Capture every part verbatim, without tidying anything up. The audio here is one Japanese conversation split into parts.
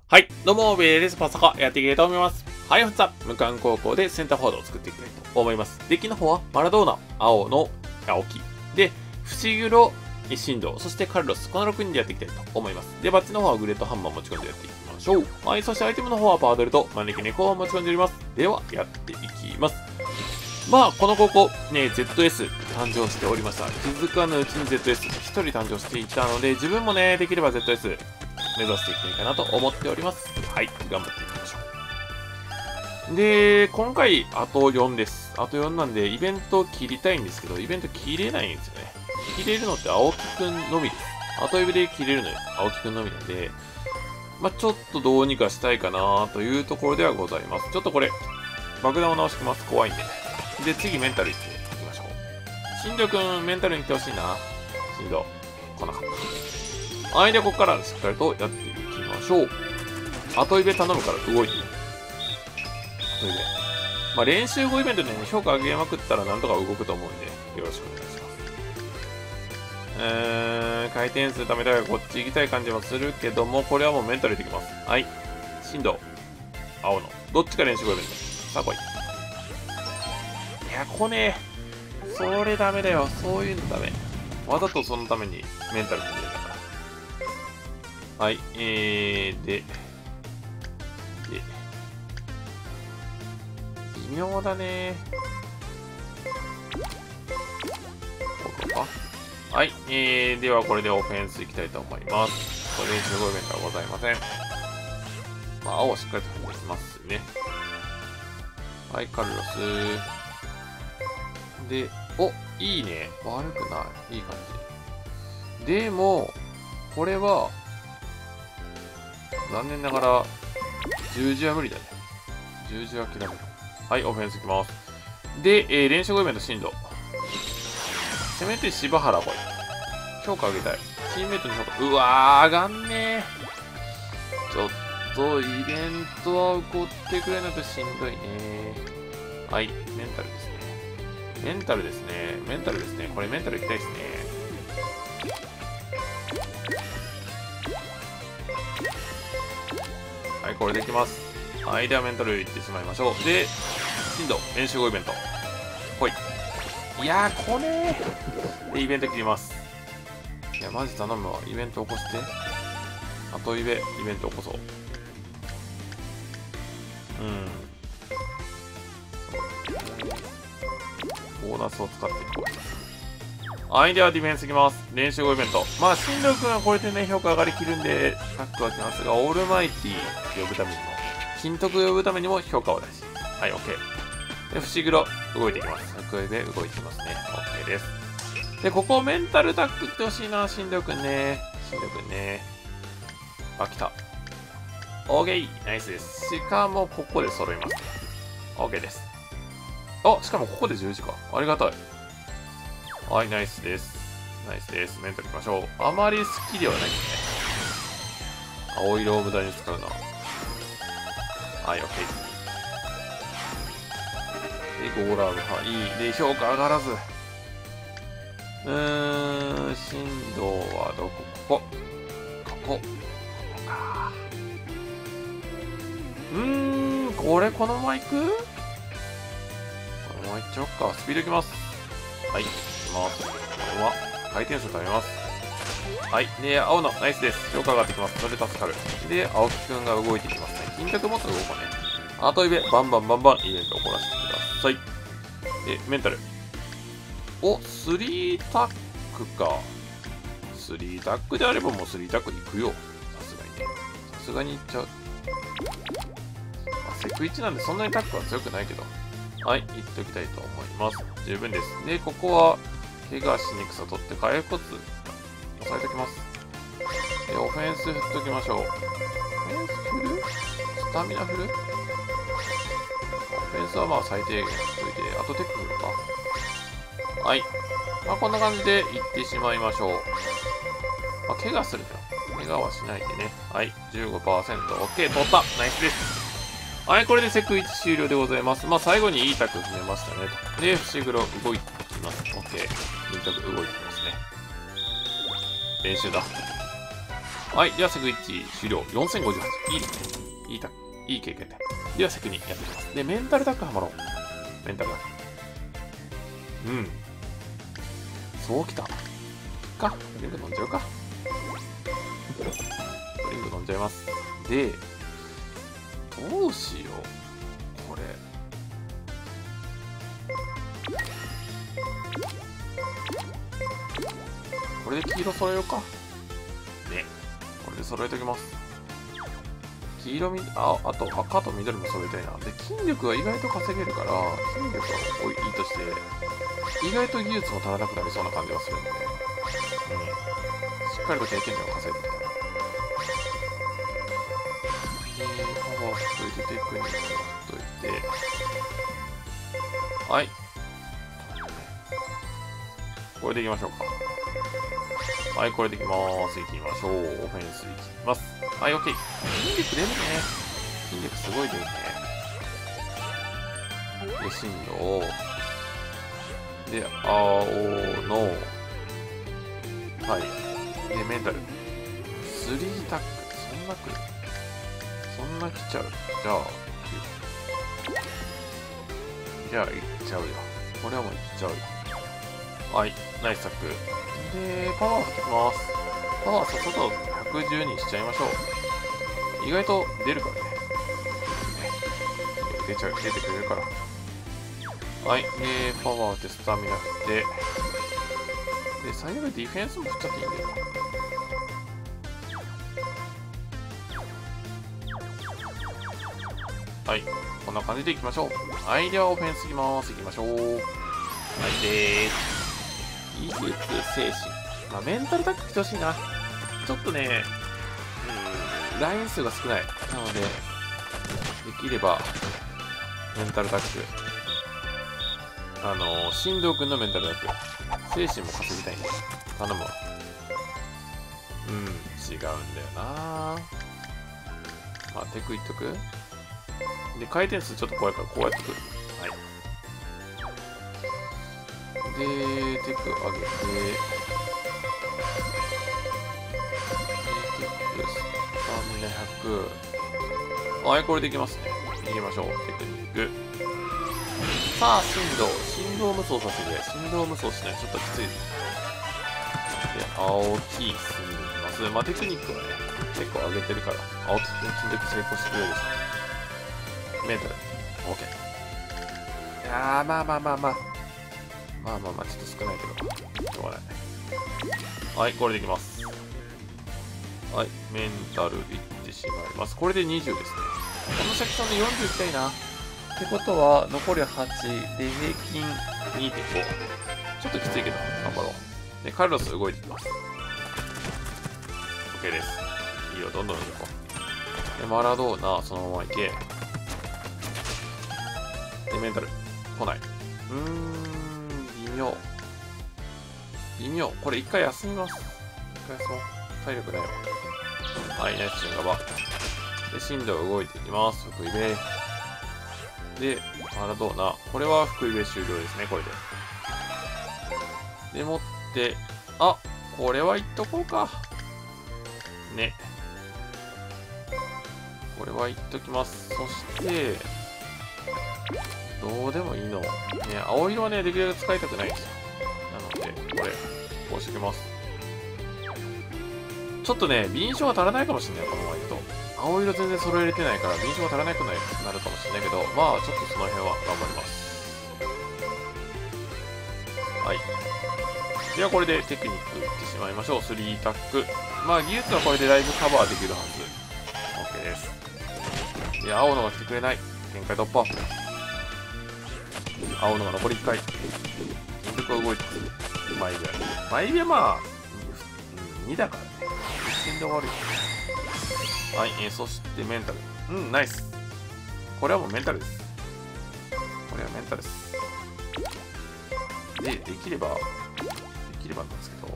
はい、どうも、ベーです。パサカやっていきたいと思います。はい、本日は無冠高校でセンターフォワードを作っていきたいと思います。デッキの方は、マラドーナ、青の青木。で、伏黒、進藤、そしてカルロス、このろくにんでやっていきたいと思います。で、バッチの方はグレートハンマー持ち込んでやっていきましょう。はい、そしてアイテムの方はパワードルと招き猫を持ち込んでおります。では、やっていきます。まあ、この高校、ね、ゼットエス 誕生しておりました。気づかぬうちに ゼットエスひとり誕生していたので、自分もね、できれば ゼットエス 目指していきたいかなと思っております。はい、頑張っていきましょう。で、今回、あとよんです。あとよんなんで、イベント切りたいんですけど、イベント切れないんですよね。切れるのって青木くんのみです。後指で切れるのよ。青木くんのみなんで、まあ、ちょっとどうにかしたいかなというところではございます。ちょっとこれ、爆弾を直してきます。怖いんで。で、次メンタルいっていきましょう。新藤くん、メンタルに来てほしいな。新藤、来なかった。はい、で、ここからしっかりとやっていきましょう。後指頼むから動いてみる。後指。まあ、練習後イベントでね、評価上げまくったらなんとか動くと思うんで、よろしくお願いします。うーん、回転数貯めたいからこっち行きたい感じもするけども、これはもうメンタルでいきます。はい。新藤、青の。どっちか練習後イベント。さあ来い。いや、来ねえ。それダメだよ。そういうのダメ。わざとそのためにメンタルに入れたから。はい。えー、で、で、微妙だね。こうか。はい。えー、ではこれでオフェンスいきたいと思います。これ練習後イベントはございません。まあ、青をしっかりと踏み出しますね。はい、カルロス。で、お、いいね。悪くない。いい感じ。でも、これは、残念ながら、十字は無理だね。十字は諦める。はい、オフェンスいきます。で、えー、練習後イベント、進藤。せめて柴原来い。評価上げたい。チームメイトに評価。うわー、上がんねー。ちょっと、イベントは起こってくれないとしんどいねー。はい、メンタルですね。メンタルですね。メンタルですね。これメンタルいきたいですね。はい、これでいきます。はい、ではメンタルいってしまいましょう。で、進藤、練習後イベント。ほい。いやー、これー。で、イベント切ります。いや、マジ頼むわ。イベント起こして。後イベ、イベント起こそう。うん。ボーナスを使っていこう。はい、ではディフェンスいきます。練習後イベント。まあ、進藤君はこれでね、評価上がりきるんで、タックはきますが、オールマイティ呼ぶためにも、金徳呼ぶためにも評価を出し。はい、OK。で、伏黒、動いていきます。福井で動いていきますね。OK です。で、ここメンタルタック来てほしいな、進藤君ね。進藤君ね。あ、来た。OK! ナイスです。しかも、ここで揃いますね。OK です。あ、しかもここで十字か。ありがたい。はい、ナイスです。ナイスです。メンタルいきましょう。あまり好きではないですね。青色を無駄に使うな。はい、OK。で、ゴーラーブ、はい。で、評価上がらず。うーん、進藤はどこここ。ここ。ここか。うーん、これこのまま行く？このまま行っちゃおうか。スピードいきます。はい、行きます。このまま回転数貯めます。はい。で、青のナイスです。評価上がってきます。それで助かる。で、青木くんが動いてきますね。金額もっと動こうね。後指、バンバンバンバンイベントを起こらせてください。で、メンタル。お、スリータックか。スリータックであればもうスリータックで行くよ。さすがにね。さすがに行っちゃう。まあ、セクいちなんでそんなにタックは強くないけど。はい、行っておきたいと思います。十分です。で、ここは、怪我しにくさ取って回復骨、押さえておきます。で、オフェンス振っときましょう。オフェンス振る？スタミナ振る？オフェンスはまあ最低限振っといて、あとテック振るか。はい。まあこんな感じでいってしまいましょう。まあ怪我するよ。怪我はしないでね。はい。じゅうごパーセント。OK。取った。ナイスです。はい。これでセクいち終了でございます。まあ最後にいいタック踏めましたね。で、伏黒動いてきます。OK。金徳動いてきますね。練習だ。 はい。では、セクいち終了。よんせんごじゅうはち。いいですね。いいた、いい経験で。では、セクにやっていきます。で、メンタルタックはまろう。メンタルタック。うん。そうきた。いっか。リング飲んじゃうか。リング飲んじゃいます。で、どうしよう。これ。これで黄色揃えようか。ね。これで揃えておきます。黄色み、あ、あと赤と緑も揃えたいな。で、筋力は意外と稼げるから、筋力はいいとして、意外と技術も足らなくなりそうな感じがするんで、うん。しっかりと経験値を稼いでいきたい。で、パワーをついてテクニックを取っといて、はい。これでいきましょうか。はい、これでいきまーす。いきましょう。オフェンスいきます。はい、オッケー。筋力出るね。筋力すごい出るね。で、進路。で、青の、はい。で、メンタル。スリータック。そんな来る？そんな来ちゃう。じゃあ、じゃあ、いっちゃうよ。これはもういっちゃうよ。はい、ナイスタック。で、パワー振ってきます。パワーさっさとひゃくじゅうにしちゃいましょう。意外と出るからね。出ちゃう、出てくれるから。はい、で、パワー振ってスタミナ振って。で、最後にディフェンスも振っちゃっていいんだよな。はい、こんな感じでいきましょう。はい、ではオフェンスいきます。いきましょう。はい、でーす。技術、精神。まあ、メンタルタック来てほしいな。ちょっとね、うん、ライン数が少ない。なので、できれば、メンタルタック。あのー、進藤君のメンタルタック。精神も稼ぎたいんで、頼むわ。うん、違うんだよな。まあ、テクいっとく。で、回転数ちょっと怖いから、こうやってくる。はい。で、テク上げて、テク、スタミナひゃく。はい、これでいきますね。いきましょう。テクニック。さあ、振動。振動無双させて、振動無双しない。ちょっときついです。で、青木、進んでいきます。まあ、テクニックはね、結構上げてるから、青木筋力成功してくれるでしょ。メンタル。OK。いやー、まあまあまあまあ。まあまあまあ、ちょっと少ないけど、しょうがない。はい、これでいきます。はい、メンタルいってしまいます。これでにじゅうですね。このセクションでよんじゅういきたいな。ってことは、残りはちで平均 にてんご。ちょっときついけど、頑張ろう。で、カルロス動いていきます。OK です。いいよ、どんどん動こう。で、マラドーナ、そのままいけ。で、メンタル、来ない。うーん。微妙。微妙。これ一回休みます。一回休もう。体力ないわ。はい、ナイスシンガバ。で、進路動いていきます。福井ベイ。で、マラドーナ。これは福井ベイ終了ですね、これで。でもって、あ、これはいっとこうか。ね。これはいっときます。そして、どうでもいいの。ね、青色はね、できるだけ使いたくないんですよ。なので、これ、こうしておきます。ちょっとね、敏捷が足らないかもしれない、このままいくと。青色全然揃えれてないから、敏捷が足らなくなるかもしれないけど、まあ、ちょっとその辺は頑張ります。はい。では、これでテクニックいってしまいましょう。スリータック。まあ、技術はこれでだいぶカバーできるはず。OK です。で、青のが来てくれない。限界突破。青のが残りいっかい。金属が動いてくる。マイビア。マイビアまあ、にだからね。一瞬で終わるよ。はい、えー、そしてメンタル。うん、ナイス。これはもうメンタルです。これはメンタルです。で、できれば、できればなんですけど、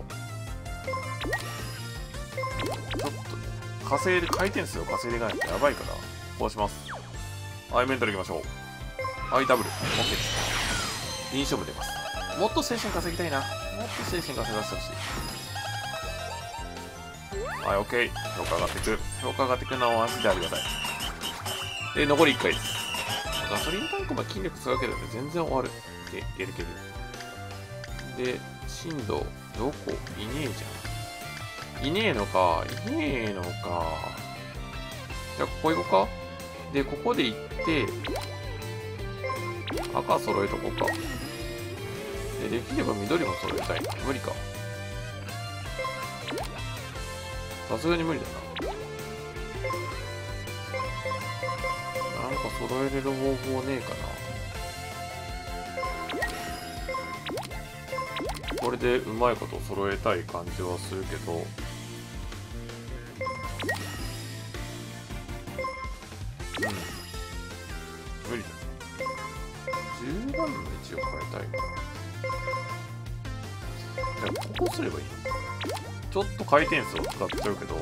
ちょっとね、稼いで、回転数を稼いでいかないとやばいから、こうします。はい、メンタルいきましょう。はい、ダブル。OK です。臨床部出ます。もっと精神稼ぎたいな。もっと精神稼がせてほしい。 はい、オッケー。評価上がっていく。評価上がっていくのはマジでありがたい。で、残りいっかいです。ガソリンタンクも筋力使うけどね、全然終わる。いけ、いけるいける。で、振動、どこいねえじゃん。いねえのか、いねえのか。じゃあ、ここ行こうか。で、ここで行って、赤揃えとこうか。で、できれば緑も揃えたい。無理か。さすがに無理だな。なんか揃えれる方法ねえかな。これでうまいこと揃えたい感じはするけど。うん。無理だね。じゅうばんのいちを変えたいかな。でもこうすればいいの？ちょっと回転数を使っちゃうけど、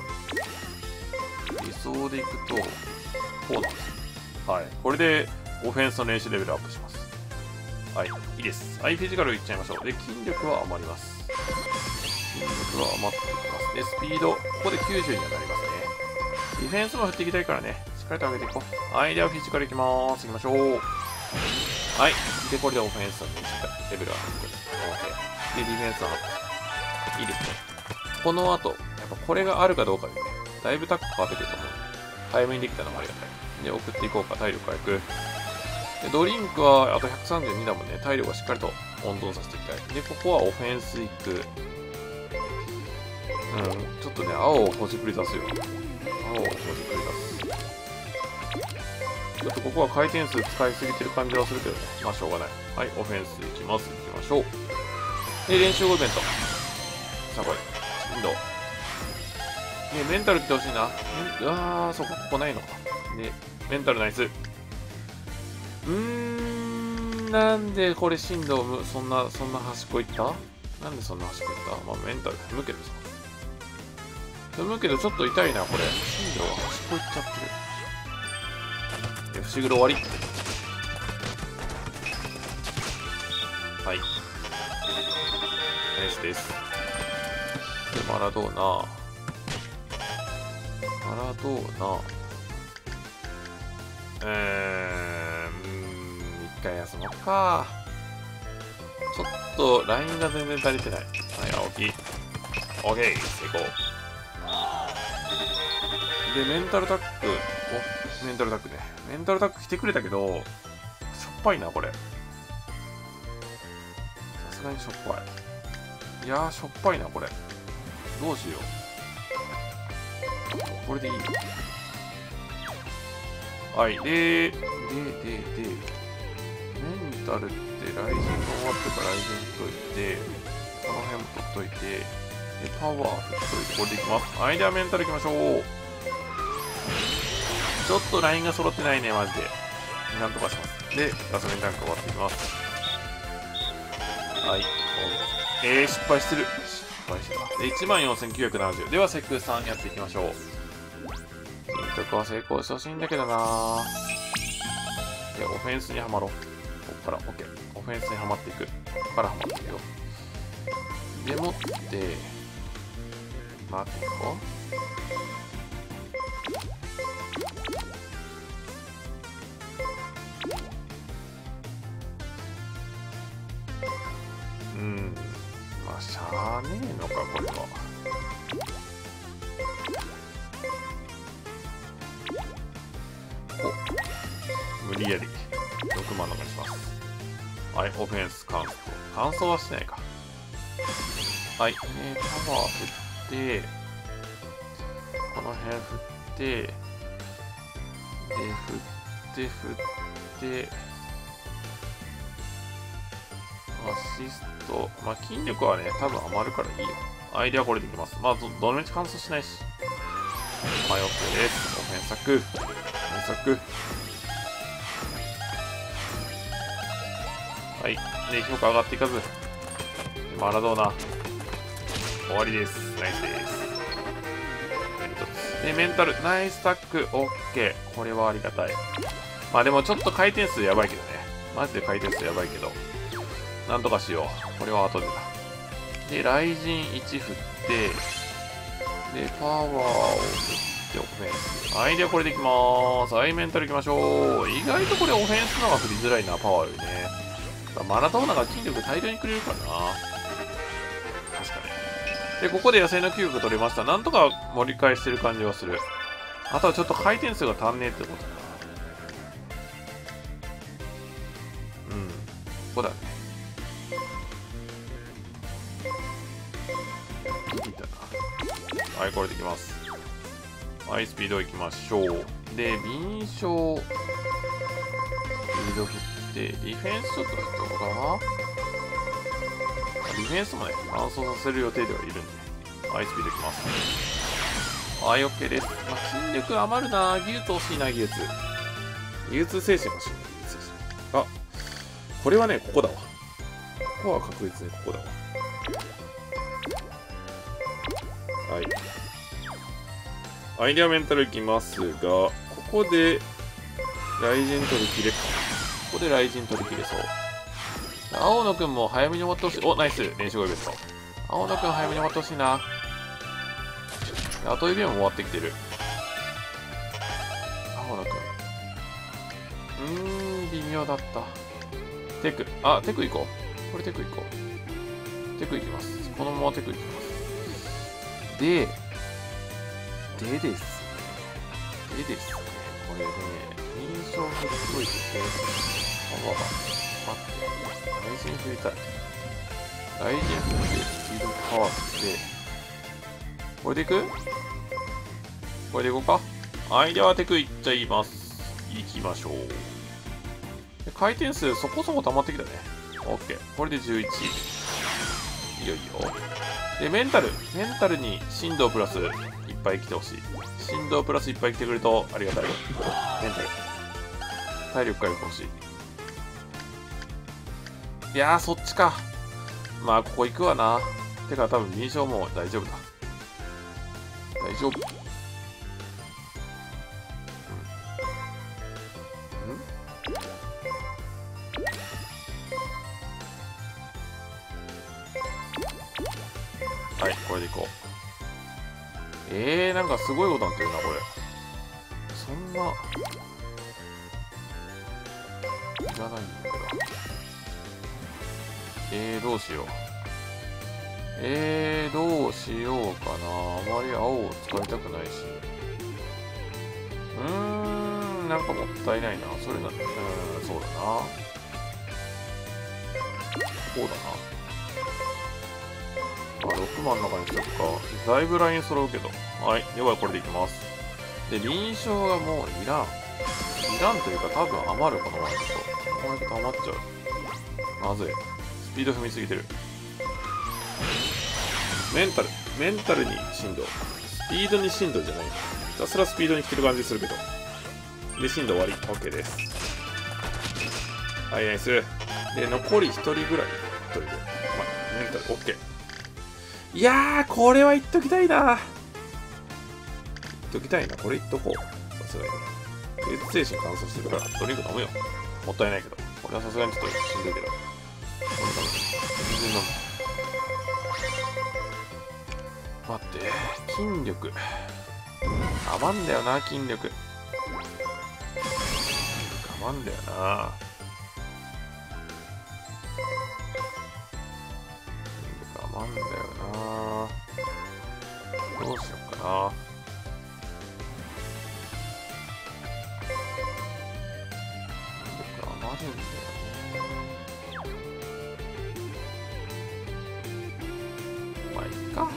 理想でいくと、こうなんですよ。はい。これで、オフェンスの練習レベルアップします。はい。いいです。はい、フィジカルいっちゃいましょう。で、筋力は余ります。筋力は余っていきます。で、スピード、ここできゅうじゅうにはなりますね。ディフェンスも振っていきたいからね、しっかりと上げていこう。はい、ではフィジカルいきまーす。いきましょう。はい。で、これでオフェンスのレベルアップ。で、ディフェンスアップ。いいですね。この後、やっぱこれがあるかどうかでね、だいぶタック変わってくると思う。早めにできたのがありがたい。で、送っていこうか、体力回復。で、ドリンクはあとひゃくさんじゅうにだもんね、体力はしっかりと温存させていきたい。で、ここはオフェンスいく。うん、ちょっとね、青をほじくり出すよ。青をほじくり出す。ちょっとここは回転数使いすぎてる感じはするけどね、まあしょうがない。はい、オフェンスいきます。いきましょう。で、練習後イベント。さあ、これ。振動。ね、メンタル来てほしいな。うわー、そこ、ここないのか。で、メンタルナイス。うーん、なんでこれ振動む、そんな、そんな端っこ行ったなんでそんな端っこ行ったまあ、メンタル踏むけどさ。踏むけどちょっと痛いな、これ。振動は端っこ行っちゃってる。で、不思議の終わり。はい。ナイスです。で、マラドーナ。マラドーナ。えー、うーん、一回休もうか。ちょっと、ラインが全然足りてない。はい、青木。オッケー、成功。で、メンタルタック。お、メンタルタックね。メンタルタック来てくれたけど、しょっぱいな、これ。さすがにしょっぱい。いやー、しょっぱいな、これ。どうしよう。これでいいよ。はい。で、で、で、で、メンタルって、ライジンが終わってからライジンといて、この辺も取っといて、で、パワー振っといて、これでいきます。はい。ではメンタルいきましょう。ちょっとラインが揃ってないね、マジで。なんとかします。で、ガソリンタンク終わっていきます。はい。えー、失敗してる。失敗してた。で、いちまんよんせんきゅうひゃくななじゅう。では、セクさんやっていきましょう。金徳は成功してほしいんだけどなぁ。で、オフェンスにはまろう。ここから、OK。オフェンスにはまっていく。ここからはまっていくよ。でもって、マークいこう。うん。まあ、しゃあねえのか、これは。お、無理やり。ろくまんのがします。はい、オフェンス乾燥。乾燥はしてないか。はい、ね、パワー振って、この辺振って、で、振って、振って、アシスト。まあ、筋力はね、多分余るからいいよ。アイデアこれでいきます。まあ、ど、どのみち乾燥しないし。はい、OK です。オフェンス作。オフェンス作。はい。で、評価上がっていかず。マラドーナ。終わりです。ナイスです。で、メンタル。ナイスタック。OK。これはありがたい。まあでもちょっと回転数やばいけどね。マジで回転数やばいけど。なんとかしよう。これは後でだ。で、雷神いち振って、 で、パワーを振ってオフェンス。はい、ではこれでいきまーす。はい、メンタルいきましょう。意外とこれオフェンスの方が振りづらいな、パワーよりね。マラドーナが筋力大量にくれるからな。確かに。で、ここで野生の嗅覚取れました。なんとか盛り返してる感じはする。あとはちょっと回転数が足んねえってことかな。うん。ここだね。いたな。はい、これでいきます。はい、スピードいきましょう。で、敏捷。スピード振って、ディフェンスちょっと振っとこうかな。ディフェンスもね、乾燥させる予定ではいるんで。はい、スピードいきます。はい、OK です。まあ、筋力余るな。技術欲しいな、技術。技術精神欲しいな、技術精神。あ、これはね、ここだわ。ここは確実にここだわ。はい。アイデアメンタルいきますが、ここで、雷神取り切れか。ここで雷神取り切れそう。青野くんも早めに終わってほしい。お、ナイス。練習後ベスト。青野くん早めに終わってほしいな。あと指も終わってきてる。青野くん。うーん、微妙だった。テク。あ、テク行こう。これテク行こう。テク行きます。このままテク行きます。で、でですね。でですね。これね、印象振っといてて、パワー、待って、雷神振りたい。雷神振って、スピードパワー振って、これでいくこれでいこうか。はい、ではテクいっちゃいます。いきましょう。で回転数そこそこ溜まってきたね。OK。これでじゅういち。いいよいいよ。で、メンタル。メンタルに振動プラスいっぱい来てほしい。振動プラスいっぱい来てくれるとありがたい。メンタル。体力回復欲しい。いやー、そっちか。まあ、ここ行くわな。てか、多分、認証もう大丈夫だ。大丈夫。うん。んはい、これでいこう。えー、なんかすごいことになってるな、これ。そんな。いらないんだけど。えー、どうしよう。えー、どうしようかな。あまり青を使いたくないし。うーん、なんかもったいないな。それな、うーん、そうだな。こうだな。あ、ろくまんの中にしとくか。だいぶライン揃うけど。はい。ではこれでいきます。で、臨床がもういらん。いらんというか多分余る、このままだと。このままだと余っちゃう。まずい。スピード踏みすぎてる。メンタル。メンタルに振動。スピードに振動じゃない。ひたすらスピードに来てる感じするけど。で、振動終わり。OK です。はい、ナイス。で、残りひとりぐらい。ひとりで。まあ、メンタル OK。いやー、これは言っときたいな。言っときたいな。これ言っとこう。さすがに。芸術精神乾燥してるから、ドリンク飲むよ。もったいないけど。これはさすがにちょっとしんどいけど。飲む飲む。全然飲む。待って。筋力。余んだよな、筋力。余んだよな。余んだよな。どうしようかな。余るんだよね。まあいいか。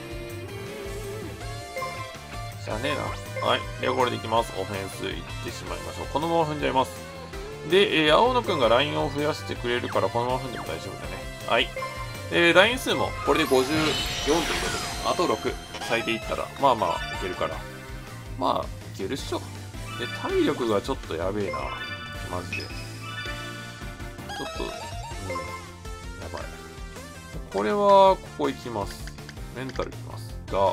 しゃあねえな。はい。ではこれでいきます。オフェンスいってしまいましょう。このまま踏んじゃいます。で、えー、青野くんがラインを増やしてくれるから、このまま踏んでも大丈夫だね。はい。えー、ライン数もこれでごじゅうよんということで、あとろく咲いていったら、まあまあいけるから。まあ、いけるっしょ。で、体力がちょっとやべえな。マジで。ちょっと、うん、やばい。これは、ここ行きます。メンタル行きます。が、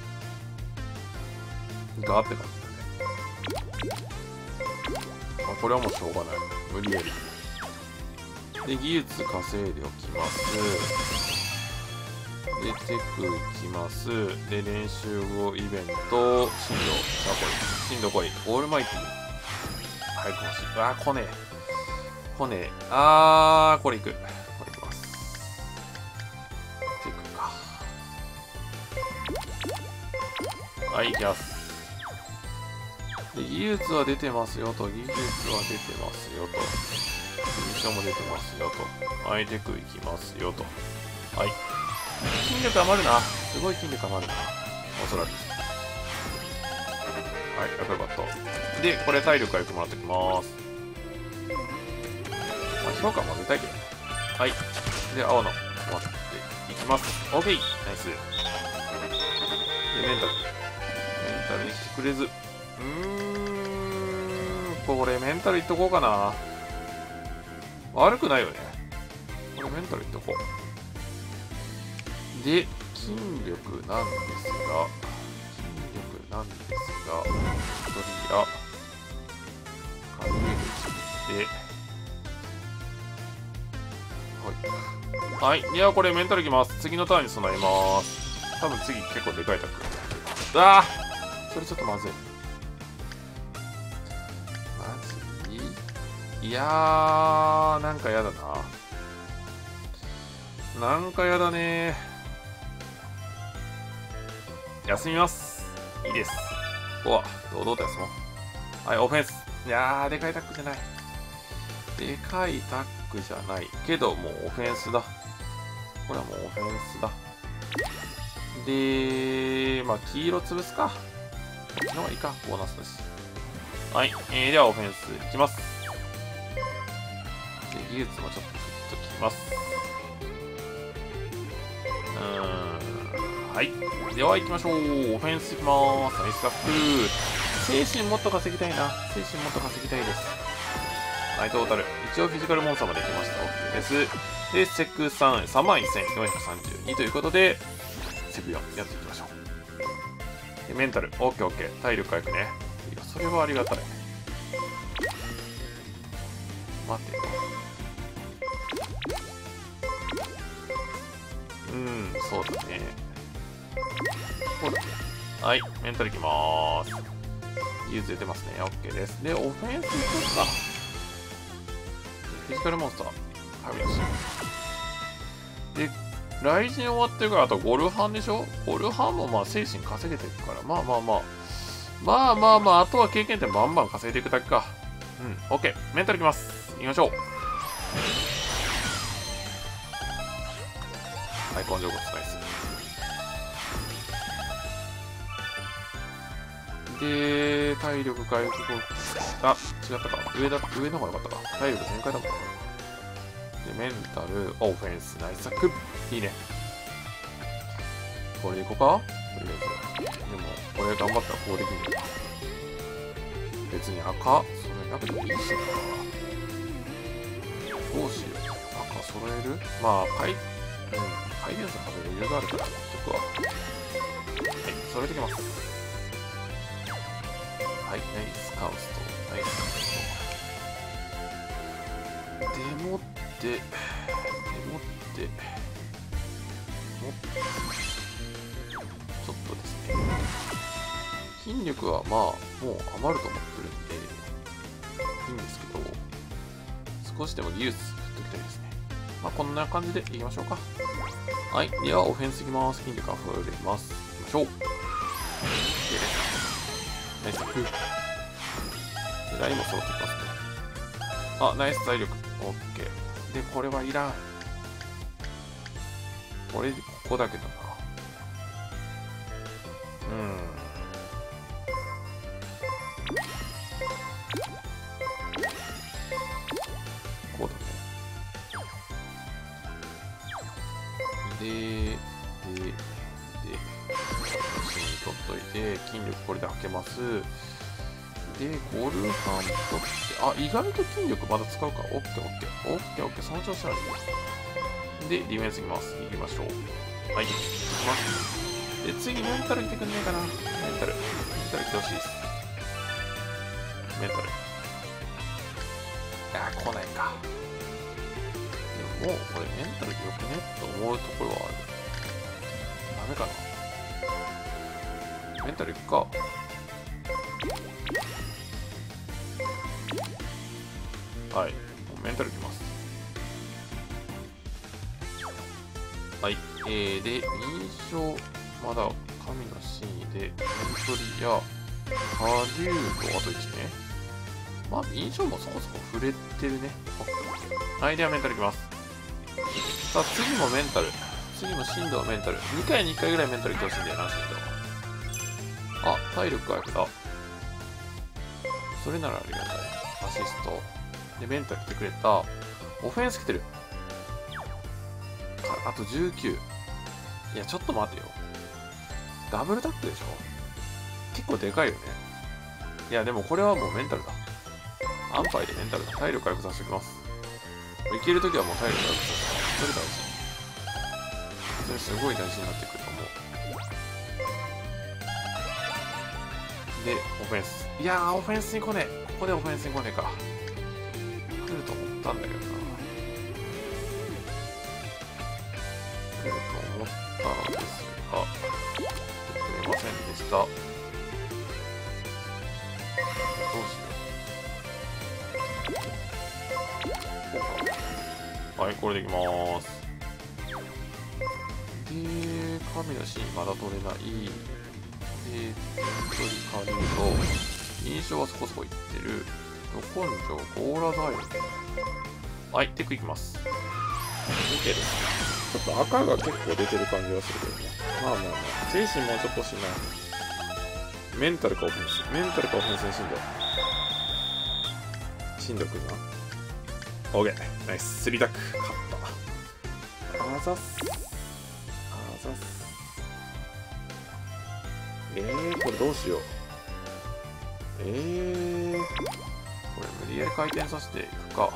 がって感じだね。まあ、これはもうしょうがない。無理やり。で、技術稼いでおきます。 で、テクいきます。で、練習後イベント、進路、さあこい、進路来い、オールマイティ。早く欲しい。あー、来ねえ。来ねえ。あー、これいく。これいきます。テクか。はい、いきます。で、技術は出てますよと、技術は出てますよと、ミッションも出てますよと、はい、テクいきますよと。はい。筋力余るな。すごい筋力余るな。おそらく。はい、アクロバット。で、これ体力回復もらっておきます。まあ、評価も出たいけどね。はい。で、青の、終わっていきます。オーケー、ナイス。で、メンタル。メンタルに来てくれず。うーん、これメンタルいっとこうかな。悪くないよね。これメンタルいっとこう。で、筋力なんですが、筋力なんですが、一人や、軽いで、はい。はい。いや、これメンタルいきます。次のターンに備えます。多分次結構でかいタックル。うわぁ、それちょっとまずい。マジ？いやー、なんかやだな。なんかやだねー。休みます。いいです。ここは、堂々と休もう。はい、オフェンス。いやー、でかいタックじゃない。でかいタックじゃない。けど、もうオフェンスだ。これはもうオフェンスだ。で、まあ、黄色潰すか。こっちの方がいいか。ボーナスだし。はい。えー、では、オフェンスいきます。で、技術もちょっと振っときます。うーん。はい。では行きましょう。オフェンスいきまーす。ナイスタック。精神もっと稼ぎたいな。精神もっと稼ぎたいです。はい、トータル。一応フィジカルモンスターまで行きました。OK です。で、セクさん、さんまんせんよんひゃくさんじゅうにということで、セクよんやっていきましょう。で、メンタル。OK、OK。体力回復ね。いや、それはありがたい。待ってよ。うーん、そうだね。こうだね。はい、メンタルいきまーす。技術出てますね。OK です。で、オフェンスいくか。フィジカルモンスター。神だし。で、雷神終わってるから、あとゴルハンでしょ。ゴルハンもまあ精神稼げてるから、まあまあまあ。まあまあまあ、あとは経験点バンバン稼いでいくだけか。うん、OK。メンタルいきます。行きましょう。はい、根性骨ナイス。で、体力回復。あ、違ったか。上だ、上の方が良かったか。体力全開だもんな。で、メンタル、オフェンス、ナイスサック。いいね。これでいこうかとりあえず。でも、これ頑張ったらこうできるんだ。別に赤、それなくてもいいしな。どうしよう。赤揃える？まあ、回、うん、回転数食べる余裕があるから持ってくわ。はい、揃えてきます。はい、ナイスカウスト。ナイスカウスト。でもって、でもって、もちょっとですね。筋力はまあ、もう余ると思ってるんで、いいんですけど、少しでも技術振っておきたいですね。まあ、こんな感じでいきましょうか。はい。では、オフェンスいきます。筋力溢れます。いきましょう。ナイスタック。で、ラインも揃ってきますね。あ、ナイス体力。オッケー。で、これはいらん。これ、ここだけどな。うん。こうだね。で、で、で、一緒に取っといて、筋力これではけます。で、ゴルハン取って、あ、意外と筋力まだ使うか。オッケーオッケー。オッケーオッケー。その調子なんで。で、ディフェンスいきます。行きましょう。はい。行きます。で、次、メンタル来てくんねえかな。メンタル。メンタル来てほしいです。メンタル。いやー、来ないか。でも、もう、これメンタルでよくねと思うところはある。 メかな。メンタルいくか。はい、メンタルいきます。はい、えー、で、印象、まだ神の真意で、メントリや下流度、あといちね。まあ、印象もそこそこ触れてるね。はい、ではメンタルいきます。さあ、次もメンタル。次も振動メンタル。にかいにいっかいぐらいメンタルいってほしいんだよな、振動。あ、体力回復だ。それならありがたい。アシスト。で、メンタル来てくれた。オフェンス来てる。あとじゅうきゅう。いや、ちょっと待てよ。ダブルタックでしょ？結構でかいよね。いや、でもこれはもうメンタルだ。安牌でメンタルだ。体力回復させておきます。いけるときはもう体力回復させて。それ大事。それすごい大事になってくると思う。で、オフェンス。いやー、オフェンスに来ねえ。ここでオフェンスに来ねえか。来ると思ったんだけどな。来ると思ったのですが、来れませんでした。どうしよう。こうか。はい、これでいきまーす。で、神のシーンまだ取れない。で、本当に借りると、印象はそこそこいってる。ど根性、ゴーラザイル。はい、テクいきます。OK です。ちょっと赤が結構出てる感じはするけどね。まあまあまあ、精神もうちょっと欲しいな。メンタルかオフェンス。メンタルかオフェンスに振動。振動くるな。OK。ナイス。スリータック。勝った。あざっす。あざっす。えー、これどうしよう。えー、これ無理やり回転させていくか。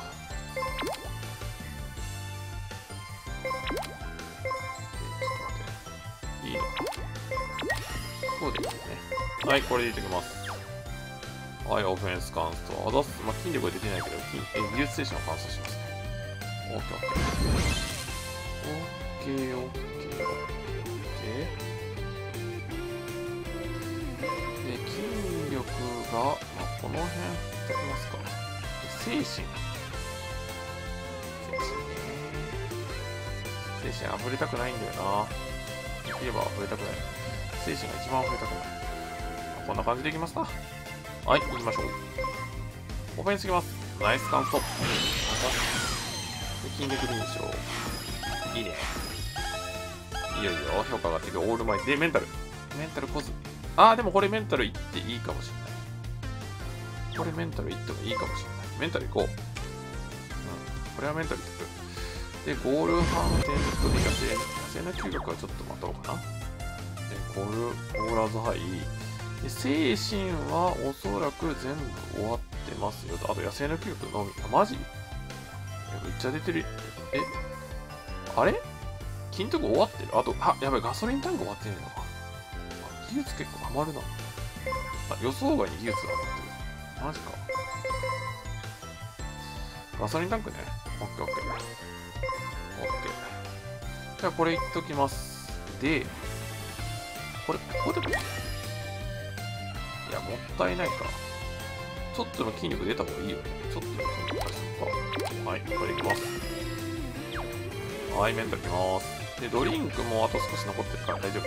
えー、ちょっと待って。いいのか。こうでいいよね。はい、これでいってきます。はい、オフェンスカンスト。あざっす。まあ、筋力は出てないけど、筋え技術精神を乾燥しますね。オッケーオッケー。オッケーオッケーオッケー。で、筋力が、まあ、この辺振ってきますか。精神。精神ね。精神溢れたくないんだよな。できれば溢れたくない。精神が一番溢れたくない。こんな感じでいきますか。はい、行きましょう。オフェンスいきます。ナイスカウント。で、筋力認証。いいね。いよいよ評価が上がっていく。オールマイトでメンタル。メンタルコズ。あー、でもこれメンタルいっていいかもしれない。これメンタルいってもいいかもしれない。メンタルいこう。うん。これはメンタルいってく。で、ゴール反転とで野生、野生の嗅覚はちょっと待とうかな。で、ゴール、ゴーラーズハイ。で、精神はおそらく全部終わってますよ。あと野生の嗅覚のみ。あ、マジ？めっちゃ出てる。えあれ金徳終わってる。あと、あ、やばい、ガソリンタンク終わってんのか。技術結構余るな。あ、予想外に技術が余ってる。マジか。ガソリンタンクね。オッケーオッケー。オッケー。じゃあこれいっときます。で、これ、ここでもいい？いや、もったいないか。ちょっとの筋力出た方がいいよね。ちょっとの筋力出しとくか。はい、これいきます。はい、メンタルいきます。で、ドリンクもあと少し残ってるから大丈夫。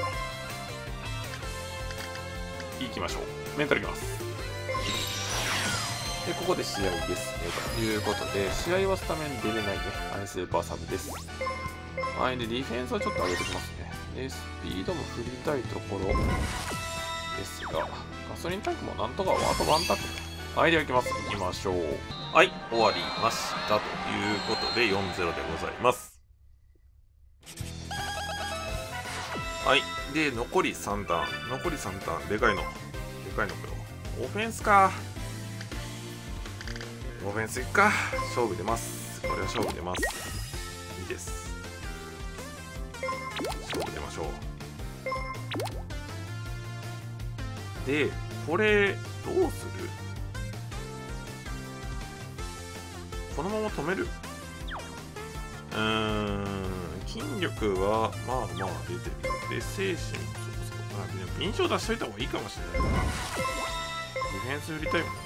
いきましょう。メンタルいきます。で、ここで試合ですね。ということで、試合はスタメン出れないね。はい、スーパーサブです。はい、で、ディフェンスはちょっと上げておきますね。で、スピードも振りたいところですが、ガソリンタンクもなんとかあとワンタック。はい、では行きます。行きましょう。はい、終わりました。ということで、よんたいゼロでございます。はい。で、残りさんターン。残りさんターン。でかいの。でかいのかよ。オフェンスか。オフェンスいくか。勝負出ます。これは勝負出ます。いいです。勝負出ましょう。で、これ、どうする？このまま止める？うーん、 筋力はまあまあ出てる。で、精神もそこそこ。あ、でも印象出しといた方がいいかもしれないな。ディフェンス売りたいもんな。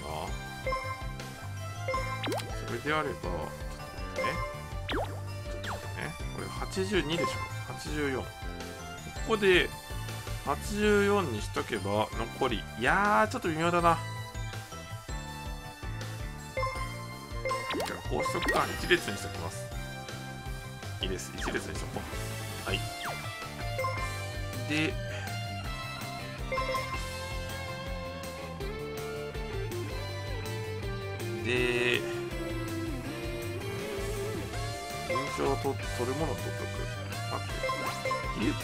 それであれば、ちょっと待ってね。ちょっと待ってね。これはちじゅうにでしょ。はちじゅうよん。ここではちじゅうよんにしとけば残り。いやー、ちょっと微妙だな。じゃあ、こうしとくか。一列にしときます。いいです。一列にしとこう。はい。で、で、印象をと取るものを取っとく。待って。技術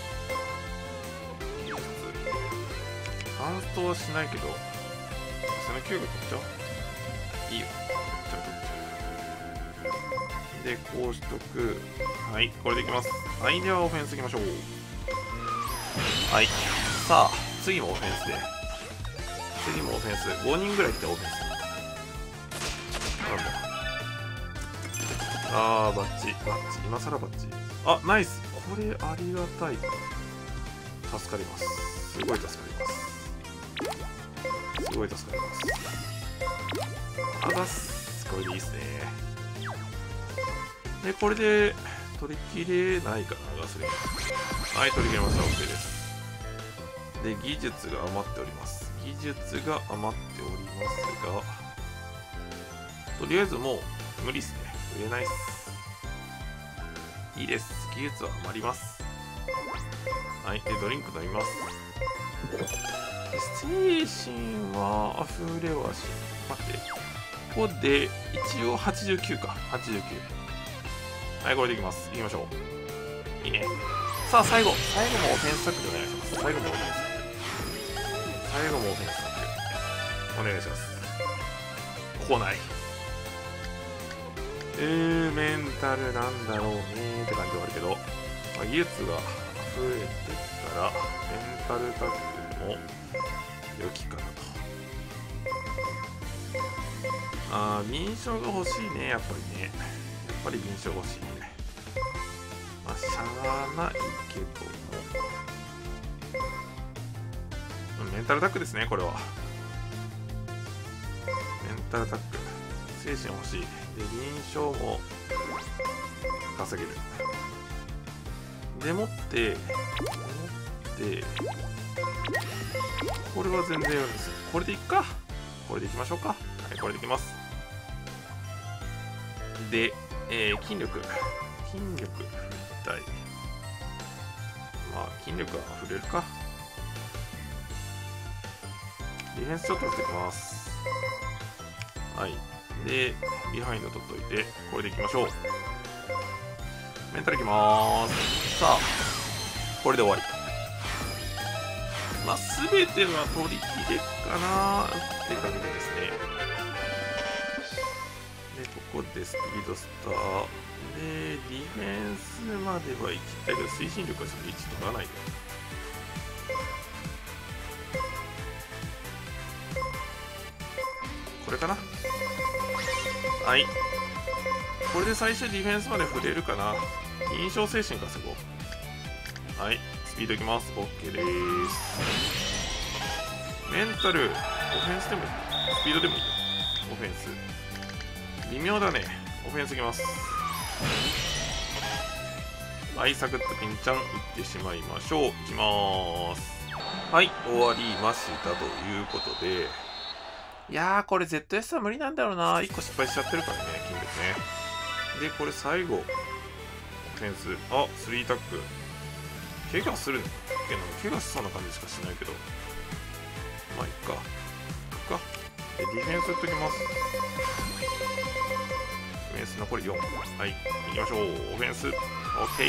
技術ハンストはしないけど、そのきゅうが取っちゃおう。いいよ。取っちゃう取っちゃう。で、こうしとく。はい、これでいきます。はい、ではオフェンスいきましょう。はい。さあ、次もオフェンスで。次もオフェンス。ごにんぐらい来たオフェンス。なんだ。あー、バッチ。バッチ。今更バッチ。あ、ナイス。これありがたい。助かります。すごい助かります。すごい助かります。あざっす。これでいいっすね。で、これで取り切れないかな、ガスレン。はい、取り切れました。OK です。で、技術が余っております。技術が余っておりますが、とりあえずもう無理っすね。売れないっす。いいです。技術は余ります。はい、で、ドリンク飲みます。精神は溢れはし、待って。ここで、一応はちじゅうきゅうか。はちじゅうきゅう。はい、これでいきます。いきましょう。いいね。さあ、最後。最後もオフェンスタックでお願いします。最後もオフェンスタック。最後もオフェンスタック。お願いします。来ない。えー、メンタルなんだろうねーって感じはあるけど、まあ、技術が溢れてきたら、メンタルタックでも良きかなと。あー、民賞が欲しいね、やっぱりね。やっぱり民賞欲しいね。まあ、しゃーないけども。メンタルタックですね、これは。メンタルタック。精神欲しい。で、臨床も稼げる。でもって、でもって、これは全然やるんですよ。これでいっか。これでいきましょうか。はい、これでいきます。で、えー、筋力。筋力、振りたい。まあ、筋力は振れるか。ディフェンスちょっと振ってきます。はい。で、ビハインド取っといて、これでいきましょう。メンタルいきまーす。さあ、これで終わり。まあ、すべては取り切れっかなーって感じですね。で、ここでスピードスター。で、ディフェンスまでは行きたいけど、推進力はちょっといち取らないで。これかな。はい。これで最初ディフェンスまで触れるかな。印象精神稼ごう。はい。スピードいきます。OK でーす。メンタル、オフェンスでもいい。スピードでもいいよ。オフェンス。微妙だね。オフェンスいきます。はい、サクッとピンちゃんいってしまいましょう。いきまーす。はい、終わりましたということで。いやー、これ ゼットエス は無理なんだろうな。いっこ失敗しちゃってるからね、筋力ね。で、これ最後、オフェンス。あ、スリータック。怪我するのけど、怪我しそうな感じしかしないけど。まあ、いっか。いっか。で、ディフェンス打っときます。ディフェンス残りよん。はい、行きましょう。オフェンス。オッケー。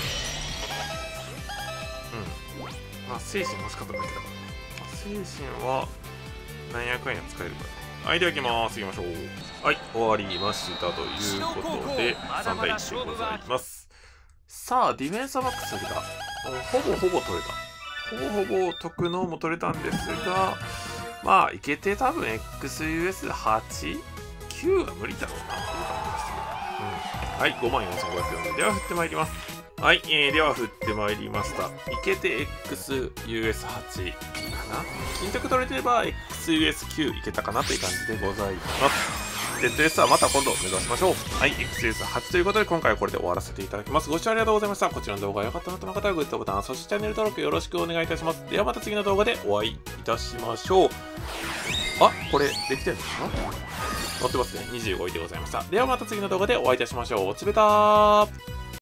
うん。まあ、精神欲しかっただけだからね。まあ、精神は、なんやかんや使えるから。はい、では行きます。行きましょう。はい、終わりましたということで、さんたいいちでございます。さあ、ディフェンスマックスが、ほぼほぼ取れた。ほぼほぼ得能も取れたんですが、まあ、いけて多分 エックスユーエスはち、きゅう は無理だろうなっていう感じです。うん。はい、ごまんよんせんごひゃくよんで、では振ってまいります。 はい、えー、では振ってまいりました。いけて エックスユーエスはち かな。金得取れてれば エックスユーエスきゅう いけたかなという感じでございます。ゼットエス はまた今度目指しましょう。はい、エックスユーエスはち ということで今回はこれで終わらせていただきます。ご視聴ありがとうございました。こちらの動画が良かったなとの方はグッドボタン、そしてチャンネル登録よろしくお願いいたします。ではまた次の動画でお会いいたしましょう。あ、これできてるのかな。載ってますね。にじゅうごいでございました。ではまた次の動画でお会いいたしましょう。おつべたー。